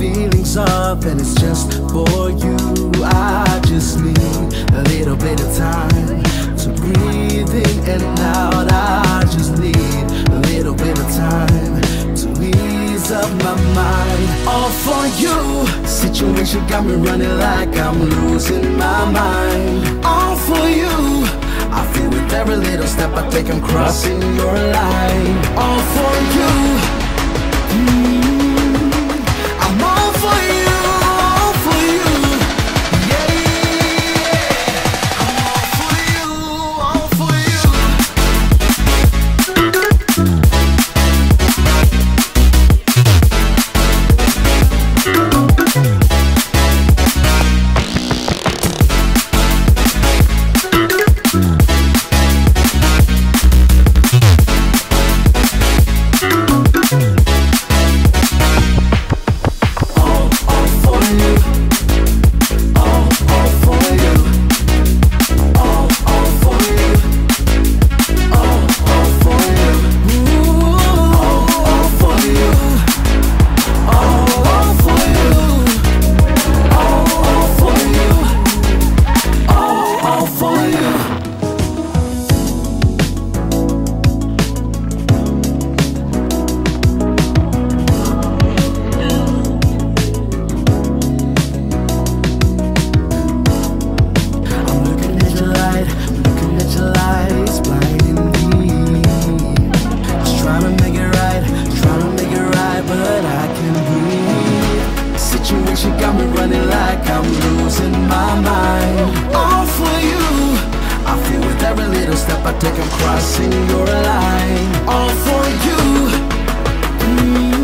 feelings up, and it's just for you. I just need a little bit of time to breathe in and out. I just need a little bit of time to ease up my mind. All for you. Situation got me running like I'm losing my mind. All for you. I feel with every little step I take I'm crossing your line. All for you. I'm all for you, all for you. Yeah, I'm all for you, all for you. She got me running like I'm losing my mind. All for you. I feel with every little step I take I'm crossing your line. All for you.